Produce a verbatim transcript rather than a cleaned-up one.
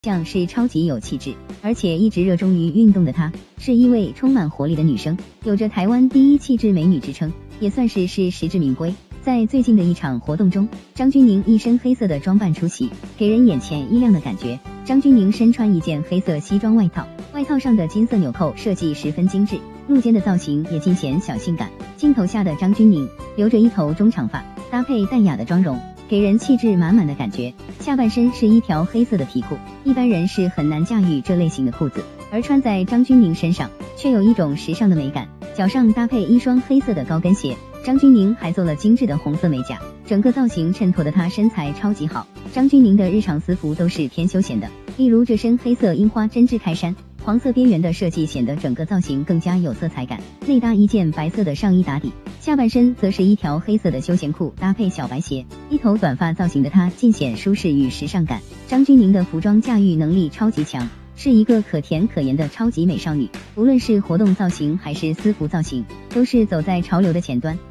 像是超级有气质，而且一直热衷于运动的她，是一位充满活力的女生，有着台湾第一气质美女之称，也算是是实至名归。在最近的一场活动中，张钧甯一身黑色的装扮出席，给人眼前一亮的感觉。张钧甯身穿一件黑色西装外套，外套上的金色纽扣设计十分精致，露肩的造型也尽显小性感。镜头下的张钧甯留着一头中长发，搭配淡雅的妆容，给人气质满满的感觉。下半身是一条黑色的皮裤，一般人是很难驾驭这类型的裤子，而穿在张钧甯身上却有一种时尚的美感。脚上搭配一双黑色的高跟鞋，张钧甯还做了精致的红色美甲，整个造型衬托的她身材超级好。张钧甯的日常私服都是偏休闲的，例如这身黑色樱花针织开衫，黄色边缘的设计显得整个造型更加有色彩感，内搭一件白色的上衣打底，下半身则是一条黑色的休闲裤搭配小白鞋，一头短发造型的她尽显舒适与时尚感。张钧甯的服装驾驭能力超级强，是一个可甜可盐的超级美少女，无论是活动造型还是私服造型，都是走在潮流的前端。